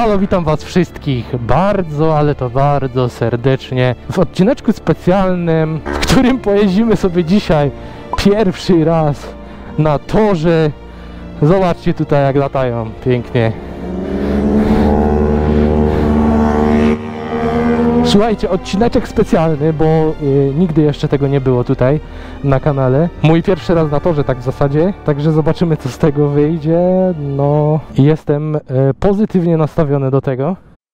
Halo, witam was wszystkich bardzo, ale to bardzo serdecznie w odcineczku specjalnym, w którym pojeździmy sobie dzisiaj pierwszy raz na torze. Zobaczcie tutaj, jak latają pięknie. Słuchajcie, odcineczek specjalny, bo nigdy jeszcze tego nie było tutaj na kanale. Mój pierwszy raz na torze, tak w zasadzie, także zobaczymy, co z tego wyjdzie. No, jestem pozytywnie nastawiony do tego.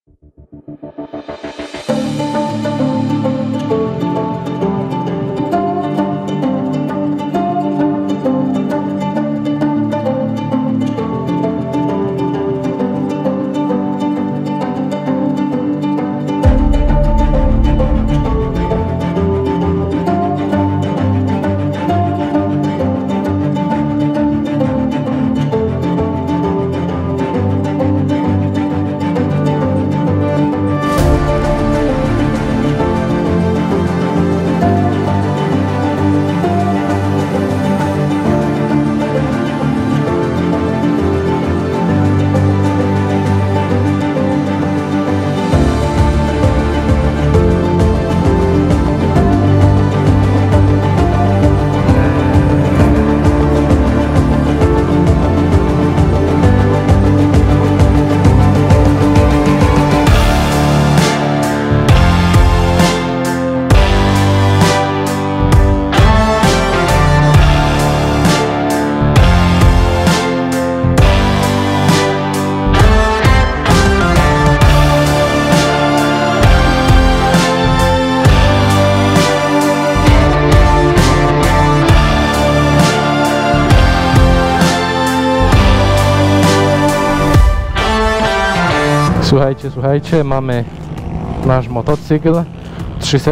Słuchajcie, mamy nasz motocykl 300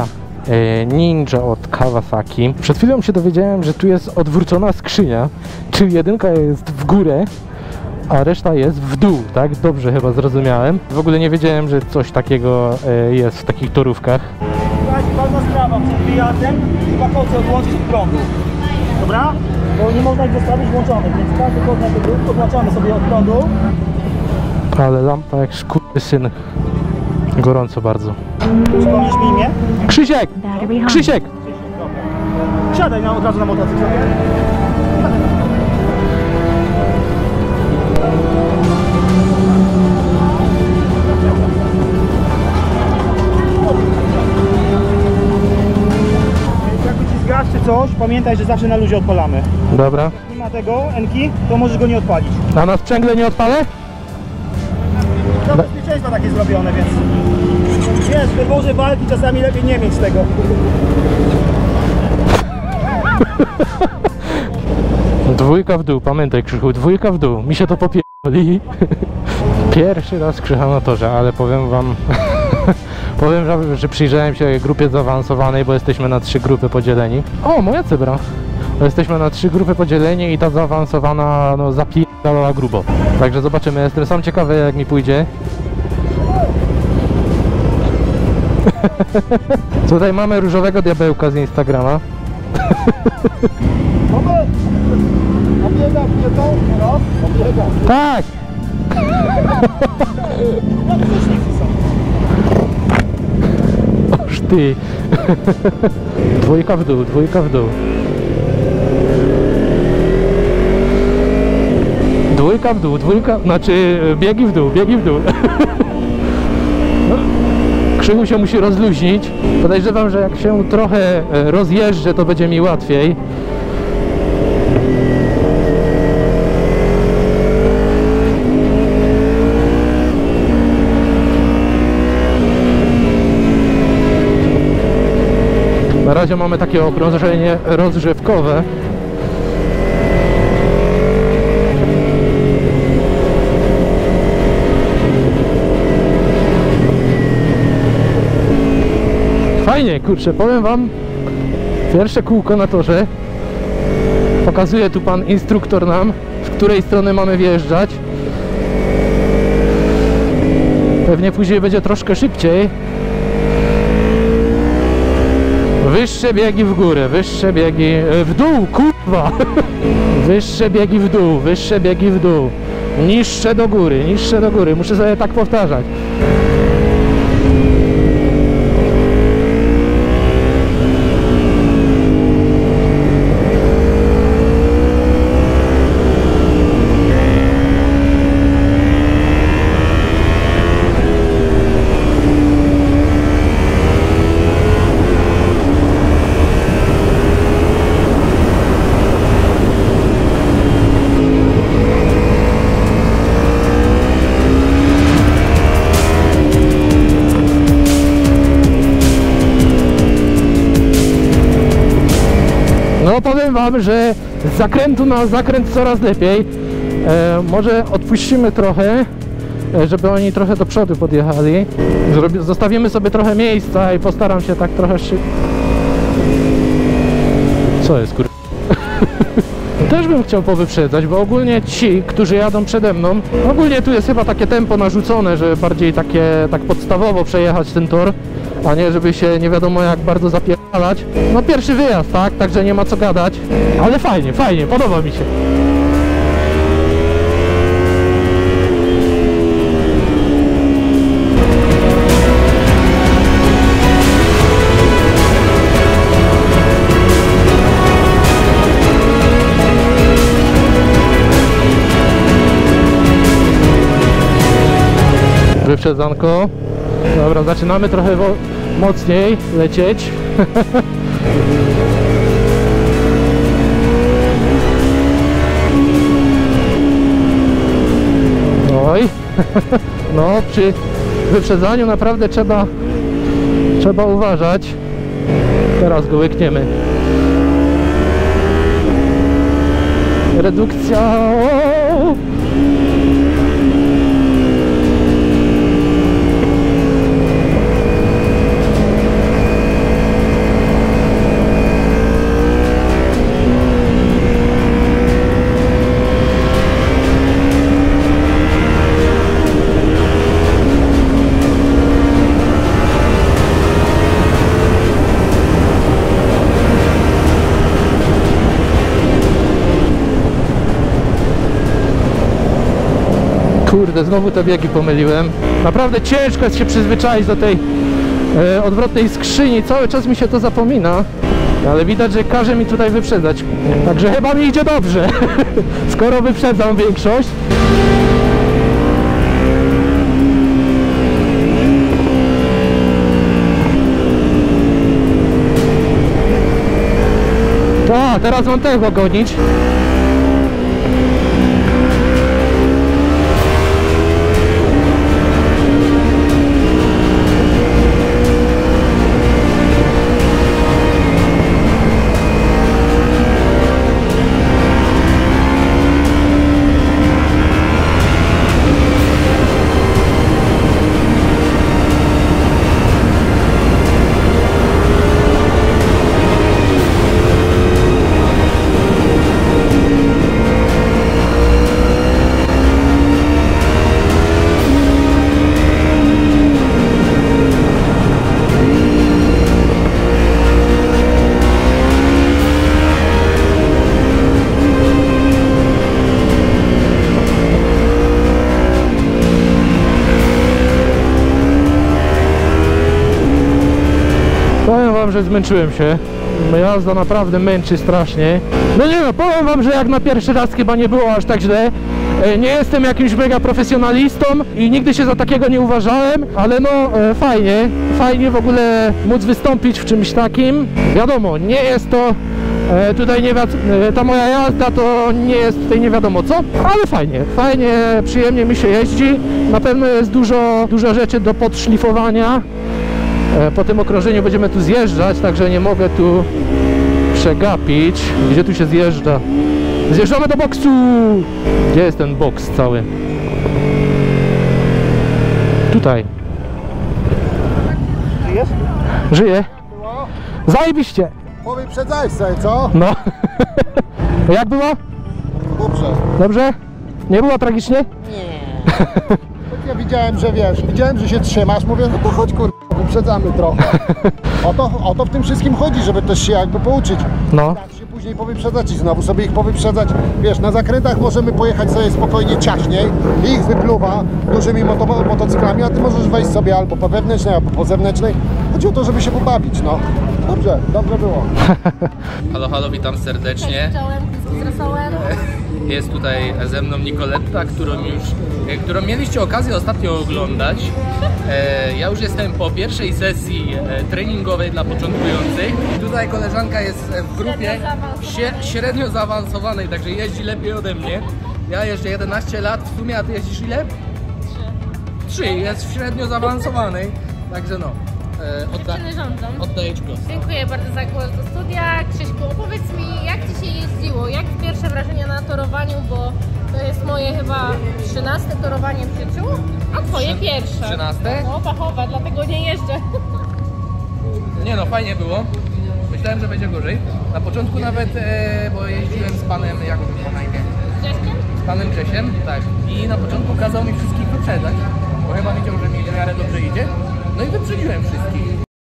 Ninja od Kawasaki. Przed chwilą się dowiedziałem, że tu jest odwrócona skrzynia, czyli jedynka jest w górę, a reszta jest w dół, tak? Dobrze chyba zrozumiałem. W ogóle nie wiedziałem, że coś takiego jest w takich torówkach. Ważna sprawa, przed wyjazdem chyba kolce odłączyć od prądu. Dobra? Bo nie można ich zostawić włączonych, więc każdy kod na tego odłączamy sobie od prądu. Ale lampa jak skurwysyn. Gorąco bardzo. Przypomnisz mi imię? Krzysiek! Krzysiek! Siadaj od razu na motocykl. Jak wyciskasz czy coś, pamiętaj, że zawsze na luzie odpalamy. Dobra. Jak nie ma tego Enki, to możesz go nie odpalić. A na sprzęgle nie odpalę? To bezpieczeństwo takie zrobione, więc wiesz, w wyborze walki czasami lepiej nie mieć tego. Dwójka w dół, pamiętaj Krzychu, dwójka w dół, mi się to popierdoli. Pierwszy raz Krzycha na torze, ale powiem wam, że przyjrzałem się grupie zaawansowanej, bo jesteśmy na 3 grupy podzieleni. O, moja cebra! Jesteśmy na 3 grupy podzieleni i ta zaawansowana, no, zapierdalała grubo. Także zobaczymy, jestem sam ciekawy, jak mi pójdzie. Tutaj mamy różowego diabełka z Instagrama. Tak! Oż ty! Dwójka w dół, dwójka w dół. Dwójka w dół, dwójka, znaczy biegi w dół, biegi w dół. Krzychu się musi rozluźnić. Podejrzewam, że jak się trochę rozjeżdżę, to będzie mi łatwiej. Na razie mamy takie okrążenie rozgrzewkowe. Fajnie, kurczę, powiem wam, pierwsze kółko na torze. Pokazuje tu pan instruktor nam, w której strony mamy wjeżdżać. Pewnie później będzie troszkę szybciej. Wyższe biegi w górę, wyższe biegi w dół, kurwa! Wyższe biegi w dół, wyższe biegi w dół. Niższe do góry, niższe do góry. Muszę sobie tak powtarzać. No powiem wam, że z zakrętu na zakręt coraz lepiej. Może odpuścimy trochę, żeby oni trochę do przodu podjechali. Zostawimy sobie trochę miejsca i postaram się tak trochę Co jest kur... Też bym chciał powyprzedzać, bo ogólnie ci, którzy jadą przede mną, ogólnie tu jest chyba takie tempo narzucone, żeby bardziej takie, tak podstawowo przejechać ten tor, a nie żeby się nie wiadomo jak bardzo zapierdalać. No pierwszy wyjazd, tak? Także nie ma co gadać, ale fajnie, fajnie, podoba mi się. Wyprzedzanko. Dobra, zaczynamy trochę mocniej lecieć. Oj. No, przy wyprzedzaniu naprawdę trzeba uważać. Teraz go łykniemy. Redukcja. O! Kurde, znowu te biegi pomyliłem. Naprawdę ciężko jest się przyzwyczaić do tej odwrotnej skrzyni. Cały czas mi się to zapomina. Ale widać, że każe mi tutaj wyprzedzać. Także chyba mi idzie dobrze. Skoro wyprzedzam większość. Tak, teraz mam tego gonić. Powiem wam, że zmęczyłem się. Jazda naprawdę męczy strasznie. No nie no, powiem wam, że jak na pierwszy raz chyba nie było aż tak źle. Nie jestem jakimś mega profesjonalistą i nigdy się za takiego nie uważałem, ale no fajnie w ogóle móc wystąpić w czymś takim. Wiadomo, nie jest to tutaj ta moja jazda to nie jest tutaj nie wiadomo co, ale fajnie, przyjemnie mi się jeździ. Na pewno jest dużo rzeczy do podszlifowania. Po tym okrążeniu będziemy tu zjeżdżać, także nie mogę tu przegapić. Gdzie tu się zjeżdża? Zjeżdżamy do boksu! Gdzie jest ten boks cały? Tutaj. Żyjesz? Żyję. Zajebiście! Powyprzedzałeś sobie, co? No. Jak było? Dobrze. Dobrze? Nie było tragicznie? Nie. Ja widziałem, że się trzymasz, mówię, no to chodź kurwa, wyprzedzamy trochę. O to w tym wszystkim chodzi, żeby też się jakby pouczyć. No. Jak się później powyprzedzać i znowu sobie ich powyprzedzać. Wiesz, na zakrętach możemy pojechać sobie spokojnie ciaśniej i ich wypluwa dużymi motocyklami, a ty możesz wejść sobie albo po wewnętrznej, albo po zewnętrznej. Chodzi o to, żeby się pobawić, no. Dobrze, dobrze było. Halo, halo, witam serdecznie. Z rosołem. Jest tutaj ze mną Nicoletta, którą mieliście okazję ostatnio oglądać. Ja już jestem po pierwszej sesji treningowej dla początkujących. Tutaj koleżanka jest w grupie średnio zaawansowanej, także jeździ lepiej ode mnie. Ja jeżdżę 11 lat w sumie, a ty jeździsz ile? 3. Jest w średnio zaawansowanej, także no. Oddaję ci głos. Dziękuję bardzo za głos do studia. Krzyśku, opowiedz mi, jak Ci się jeździło? Jak pierwsze wrażenia na torowaniu, bo to jest moje chyba 13 torowanie w życiu, a Twoje pierwsze. 13? No, fachowa, dlatego nie jeżdżę. Nie no, fajnie było. Myślałem, że będzie gorzej. Na początku nawet, bo jeździłem z panem, jak on ma na imię? Grzeszkiem? Z panem Grzesiem, tak. I na początku kazał mi wszystkich wyprzedzać, bo chyba widział, że mi w miarę dobrze idzie. No i wyprzedziłem wszystkich.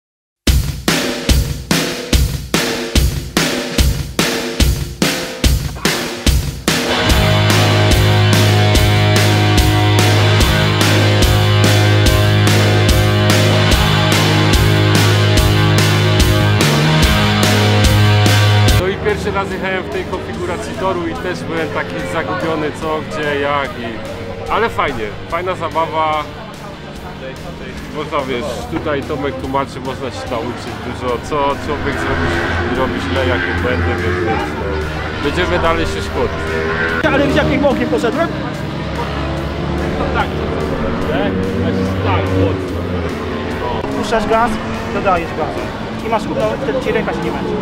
No i pierwszy raz jechałem w tej konfiguracji toru i też byłem taki zagubiony co, gdzie, jak ale fajnie, fajna zabawa. Można, wiesz, tutaj Tomek tłumaczy, można się nauczyć dużo, co człowiek robi źle, jakie błędy, więc no, będziemy dalej się szkolić. Ale widzisz, jakim bokiem poszedłem? Tak, tak, mocno. Puszczasz gaz, dodajesz gazu. I masz równo, wtedy Ci ręka się nie męczy.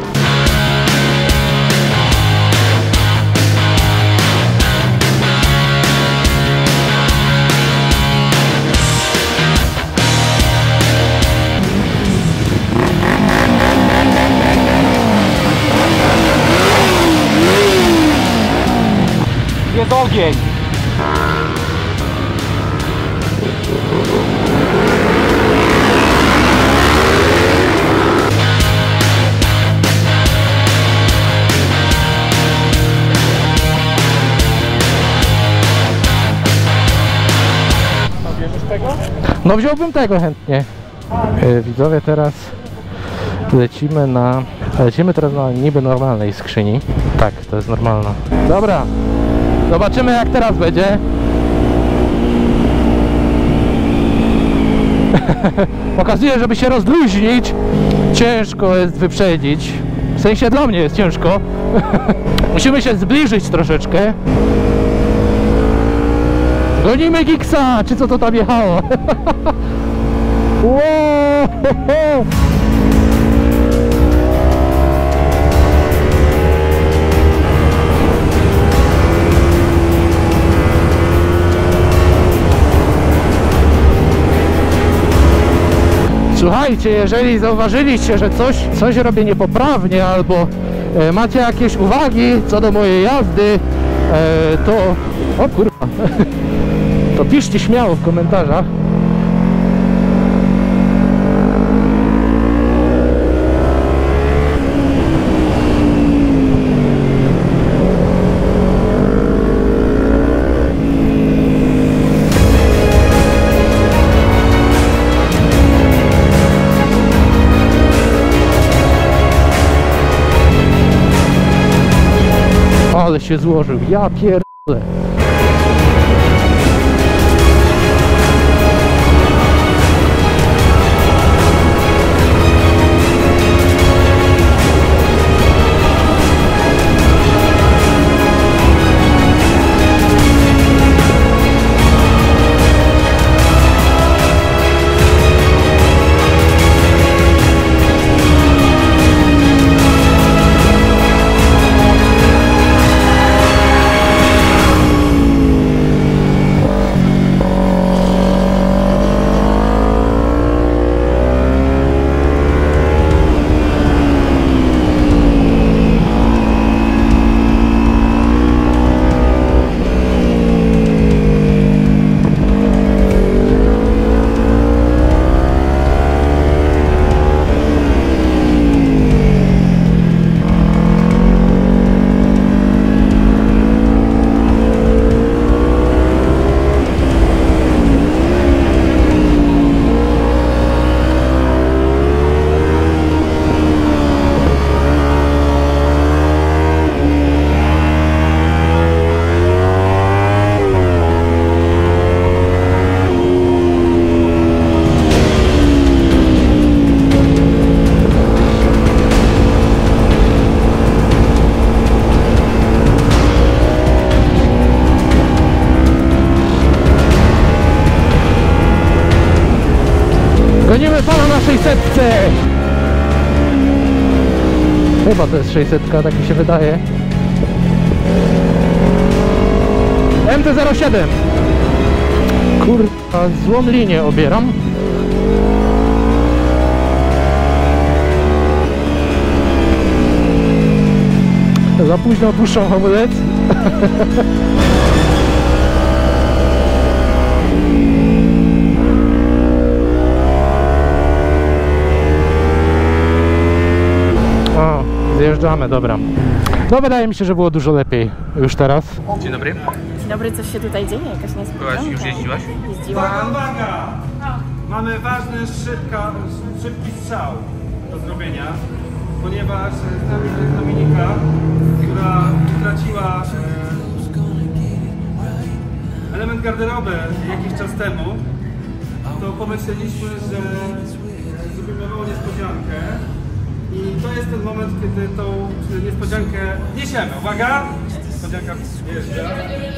Jest ogień! Bierzesz tego? No wziąłbym tego chętnie. Widzowie, teraz lecimy teraz na niby normalnej skrzyni. Tak, to jest normalna. Dobra, zobaczymy jak teraz będzie. Pokazuję, żeby się rozluźnić. Ciężko jest wyprzedzić. W sensie dla mnie jest ciężko. Musimy się zbliżyć troszeczkę. Gonimy Giksa, czy co to tam jechało? Wow! Słuchajcie, jeżeli zauważyliście, że coś robię niepoprawnie albo macie jakieś uwagi co do mojej jazdy, to... O kurwa! To piszcie śmiało w komentarzach. Ale się złożył, ja pierdolę. chyba to jest 600, tak mi się wydaje. MT-07. Kurwa, złą linię obieram. Za późno opuszczam hamulec. O, zjeżdżamy, dobra. No wydaje mi się, że było dużo lepiej już teraz. Dzień dobry. Dzień dobry, coś się tutaj dzieje? Jakaś niespodzianka? Byłaś, już jeździłaś? Jeździłam. Uwaga! Mamy ważny, szybki strzał do zrobienia, ponieważ z nami jest Dominika, która utraciła element garderoby jakiś czas temu. To pomyśleliśmy, że zrobimy małą niespodziankę i to jest ten moment, kiedy tą niespodziankę niesiemy. Uwaga! Niespodzianka wjeżdża.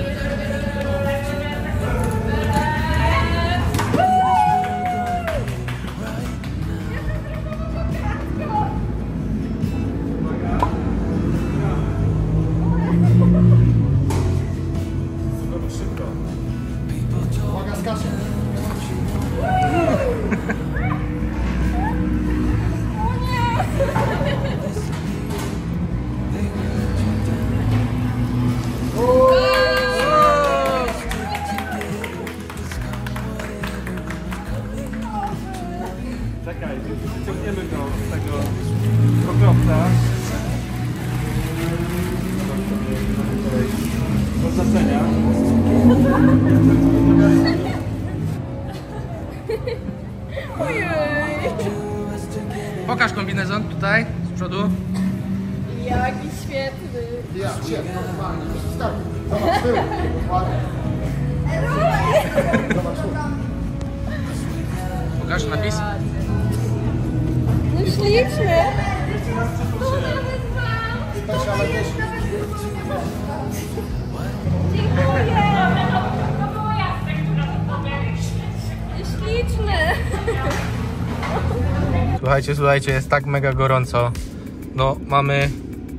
Czekaj, wyciągniemy go z tego pokrowca. Oznaczenia. Pokaż kombinezon tutaj, z przodu. Jaki świetny. Ja cię, normalnie. Zobacz, tył. Ładnie. Zobacz, tu. Pokaż napis. No śliczny. Też, ale też. Śliczny. Słuchajcie, jest tak mega gorąco. No, mamy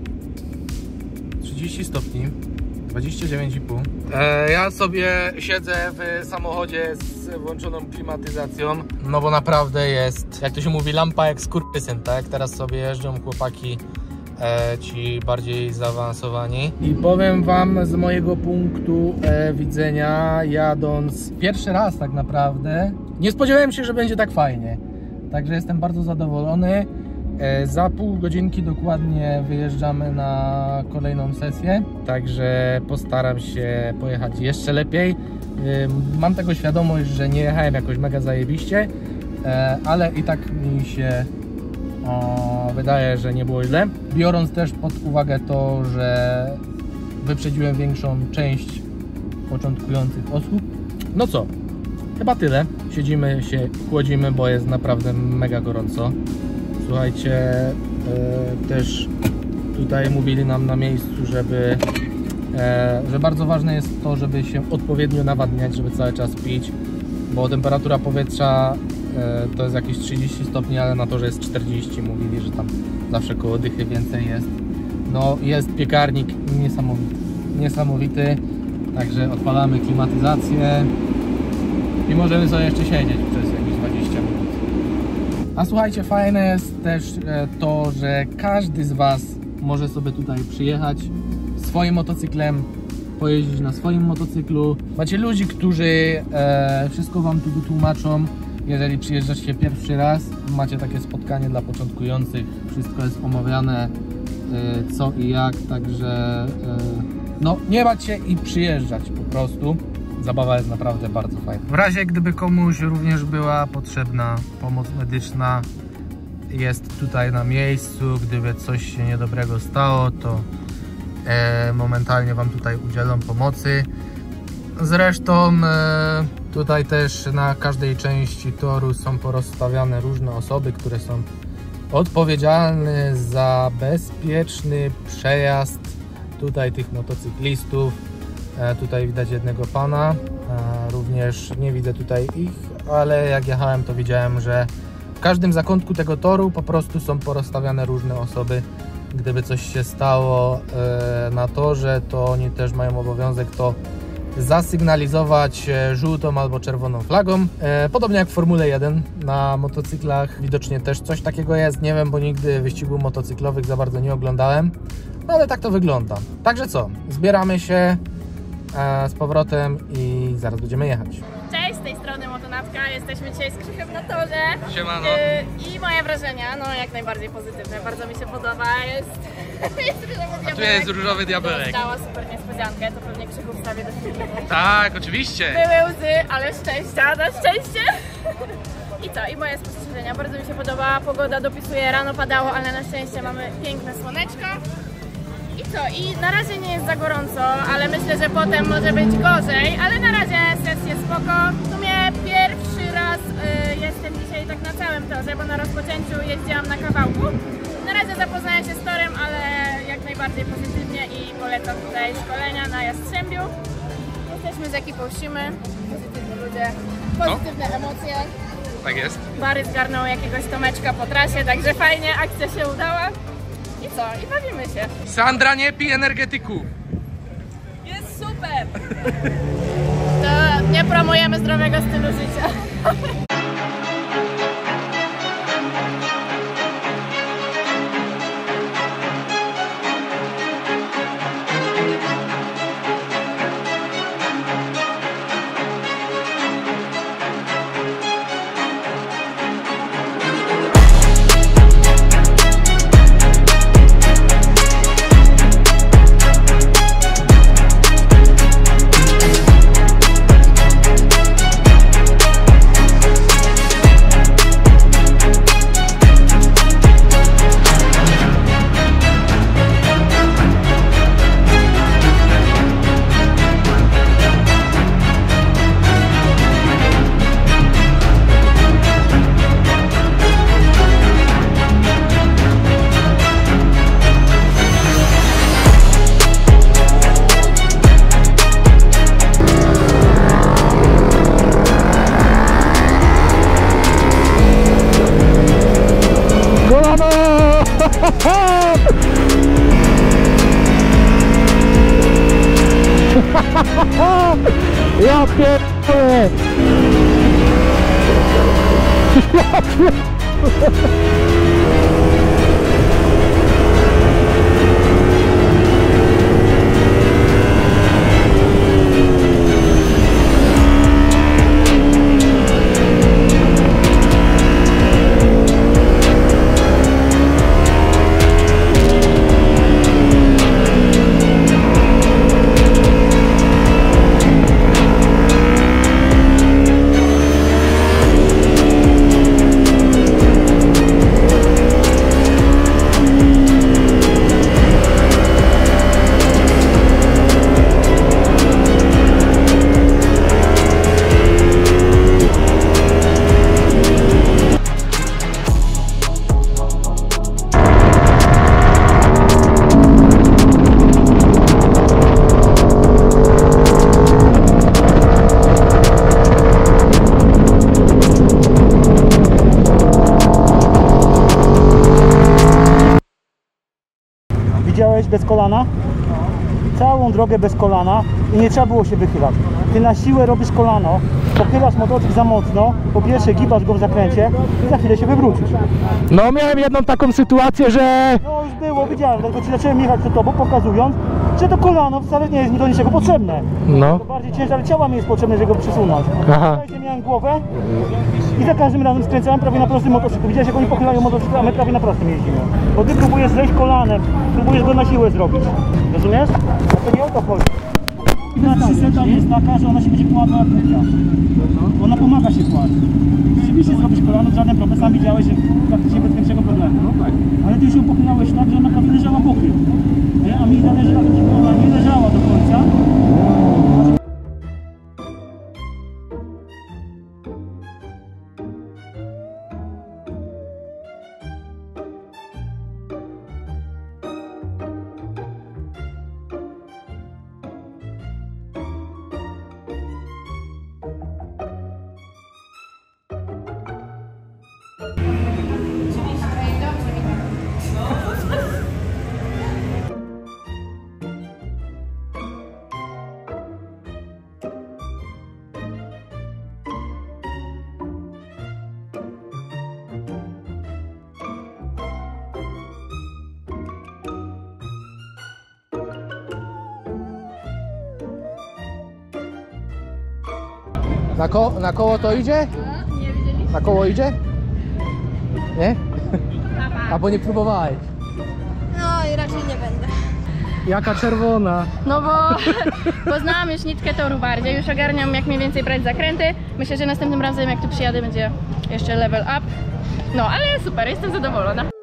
30 stopni, 29,5. Ja sobie siedzę w samochodzie z włączoną klimatyzacją, no bo naprawdę jest, jak to się mówi, lampa jak skurwysyn, tak? Teraz sobie jeżdżą chłopaki ci bardziej zaawansowani. I powiem wam z mojego punktu widzenia, jadąc pierwszy raz tak naprawdę, nie spodziewałem się, że będzie tak fajnie. Także jestem bardzo zadowolony. Za pół godzinki dokładnie wyjeżdżamy na kolejną sesję. Także postaram się pojechać jeszcze lepiej. Mam tego świadomość, że nie jechałem jakoś mega zajebiście, ale i tak mi się wydaje, że nie było źle. Biorąc też pod uwagę to, że wyprzedziłem większą część początkujących osób. No co? Chyba tyle. Siedzimy się, chłodzimy, bo jest naprawdę mega gorąco. Słuchajcie, też tutaj mówili nam na miejscu, że bardzo ważne jest to, żeby się odpowiednio nawadniać, żeby cały czas pić, bo temperatura powietrza to jest jakieś 30 stopni, ale na to, że jest 40, mówili, że tam zawsze koło dychy więcej jest. No, jest piekarnik niesamowity, także odpalamy klimatyzację i możemy sobie jeszcze siedzieć przez jakieś 20 minut. A słuchajcie, fajne jest też to, że każdy z Was może sobie tutaj przyjechać swoim motocyklem, pojeździć na swoim motocyklu. Macie ludzi, którzy wszystko Wam tu wytłumaczą. Jeżeli przyjeżdżacie pierwszy raz, macie takie spotkanie dla początkujących, wszystko jest omawiane, co i jak, także no nie bać się i przyjeżdżać po prostu. Zabawa jest naprawdę bardzo fajna. W razie gdyby komuś również była potrzebna pomoc medyczna, jest tutaj na miejscu. Gdyby coś się niedobrego stało, to momentalnie Wam tutaj udzielą pomocy. Zresztą tutaj też na każdej części toru są porozstawiane różne osoby, które są odpowiedzialne za bezpieczny przejazd tutaj tych motocyklistów. Tutaj widać jednego pana, również nie widzę tutaj ich, ale jak jechałem, to widziałem, że w każdym zakątku tego toru po prostu są porozstawiane różne osoby, Gdyby coś się stało na torze, to oni też mają obowiązek to zasygnalizować żółtą albo czerwoną flagą. Podobnie jak w Formule 1 na motocyklach widocznie też coś takiego jest. Nie wiem, bo nigdy wyścigów motocyklowych za bardzo nie oglądałem, no ale tak to wygląda. Także co, zbieramy się z powrotem i zaraz będziemy jechać. Cześć, z tej strony Motonatka. Jesteśmy dzisiaj z Krzychem na torze. Siemano. I moje wrażenia, no jak najbardziej pozytywne. Bardzo mi się podoba. Jest różowy diabełek. Tu jest różowy diabełek. Dostała super niespodziankę, to pewnie Krzychu wstawię do filmu. Tak, oczywiście. Były łzy, ale szczęścia, na szczęście. I co? I moje spostrzeżenia. Bardzo mi się podoba. Pogoda dopisuje, rano padało, ale na szczęście mamy piękne słoneczko. I co? I na razie nie jest za gorąco, ale myślę, że potem może być gorzej, ale na razie sesję spoko. W sumie pierwszy raz jestem dzisiaj tak na całym torze, bo na rozpoczęciu jeździłam na kawałku. Na razie zapoznaję się z torem, ale jak najbardziej pozytywnie i polecam tutaj szkolenia na Jastrzębiu. Jesteśmy z ekipą Simy, pozytywni ludzie, pozytywne emocje. Tak jest. Bary zgarnął jakiegoś Tomeczka po trasie, także fajnie, akcja się udała. I co? I bawimy się. Sandra, nie pij energetyku. Jest super! To nie promujemy zdrowego stylu życia. Ja pierdolę! Ja pierdolę! Widziałeś bez kolana? Całą drogę bez kolana i nie trzeba było się wychylać. Ty na siłę robisz kolano, pochylasz motocykl za mocno, po pierwsze gibasz go w zakręcie i za chwilę się wywrócisz. No miałem jedną taką sytuację, że... No już było, widziałem, dlatego ci zacząłem jechać przed tobą, pokazując, że to kolano wcale nie jest mi do niczego potrzebne. No. To bardziej ciężar ciała mi jest potrzebny, żeby go przesunąć. Aha. Miałem głowę i za każdym razem skręcałem prawie na prostym motocyklu. Widziałeś, jak oni pochylają motocykl, a my prawie na prostym jeździmy. Bo ty próbujesz zejść kolanem, próbujesz go na siłę zrobić. Rozumiesz? A to nie o to chodzi. Na 300 jest taka, że ona się będzie kładła jak kuka. Ona pomaga się kłaść. Rzeczywiście zrobisz kolano, żaden problem. Sam widziałeś, że praktycznie bez większego problemu. No tak. Ale ty już ją pochylałeś tak, że ona prawie leżała bokiem. A mi zależy na tym, żeby ona nie leżała do końca. Na koło to idzie? Nie widzieli? Na koło idzie? Nie? Albo nie próbowałeś? No i raczej nie będę. Jaka czerwona. No bo poznałam już nitkę toru bardziej, już ogarniam jak mniej więcej brać zakręty. Myślę, że następnym razem jak tu przyjadę będzie jeszcze level up. No ale super, jestem zadowolona.